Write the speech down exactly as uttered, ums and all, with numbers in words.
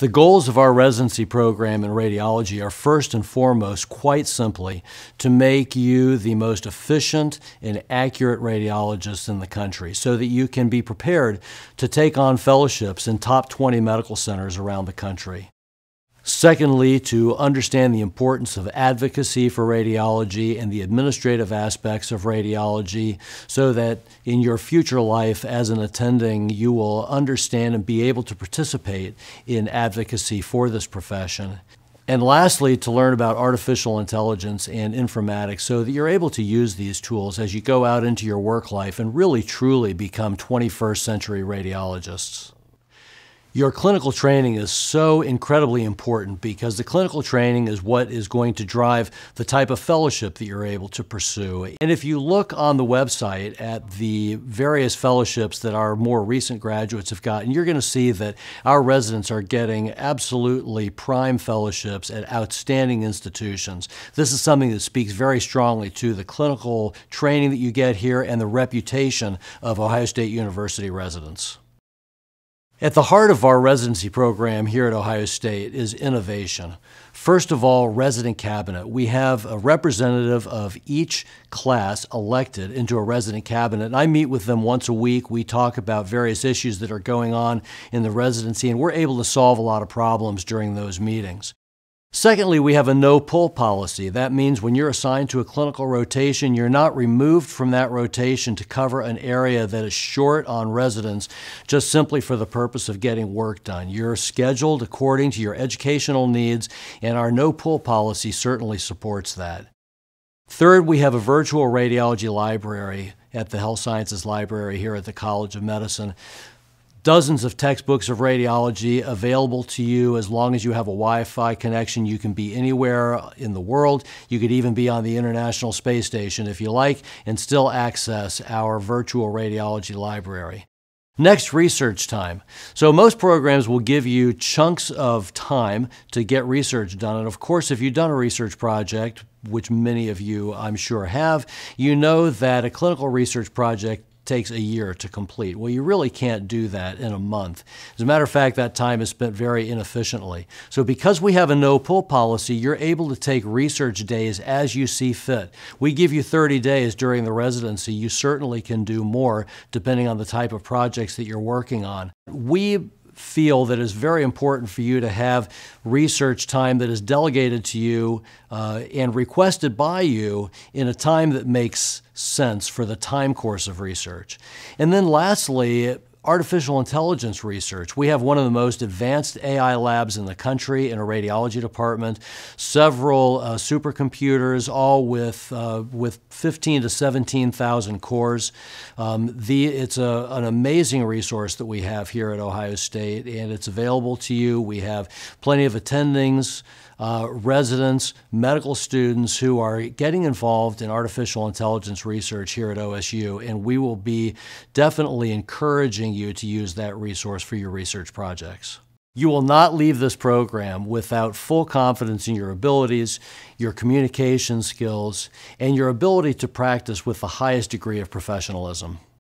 The goals of our residency program in radiology are first and foremost, quite simply, to make you the most efficient and accurate radiologist in the country so that you can be prepared to take on fellowships in top twenty medical centers around the country. Secondly, to understand the importance of advocacy for radiology and the administrative aspects of radiology so that in your future life as an attending you will understand and be able to participate in advocacy for this profession. And lastly, to learn about artificial intelligence and informatics so that you're able to use these tools as you go out into your work life and really truly become twenty-first century radiologists. Your clinical training is so incredibly important because the clinical training is what is going to drive the type of fellowship that you're able to pursue. And if you look on the website at the various fellowships that our more recent graduates have gotten, you're going to see that our residents are getting absolutely prime fellowships at outstanding institutions. This is something that speaks very strongly to the clinical training that you get here and the reputation of Ohio State University residents. At the heart of our residency program here at Ohio State is innovation. First of all, resident cabinet. We have a representative of each class elected into a resident cabinet, and I meet with them once a week. We talk about various issues that are going on in the residency, and we're able to solve a lot of problems during those meetings. Secondly, we have a no-pull policy. That means when you're assigned to a clinical rotation, you're not removed from that rotation to cover an area that is short on residents just simply for the purpose of getting work done. You're scheduled according to your educational needs, and our no-pull policy certainly supports that. Third, we have a virtual radiology library at the Health Sciences Library here at the College of Medicine. Dozens of textbooks of radiology available to you as long as you have a Wi-Fi connection. You can be anywhere in the world. You could even be on the International Space Station if you like and still access our virtual radiology library. Next, research time. So most programs will give you chunks of time to get research done. And of course, if you've done a research project, which many of you I'm sure have, you know that a clinical research project takes a year to complete. Well, you really can't do that in a month. As a matter of fact, that time is spent very inefficiently. So because we have a no-pull policy, you're able to take research days as you see fit. We give you thirty days during the residency. You certainly can do more depending on the type of projects that you're working on. We feel that it's very important for you to have research time that is delegated to you uh, and requested by you in a time that makes sense for the time course of research. And then lastly, artificial intelligence research. We have one of the most advanced A I labs in the country in a radiology department, several uh, supercomputers, all with uh, with fifteen to seventeen thousand cores. Um, the, it's a, an amazing resource that we have here at Ohio State, and it's available to you. We have plenty of attendings, Uh, residents, medical students who are getting involved in artificial intelligence research here at O S U, and we will be definitely encouraging you to use that resource for your research projects. You will not leave this program without full confidence in your abilities, your communication skills, and your ability to practice with the highest degree of professionalism.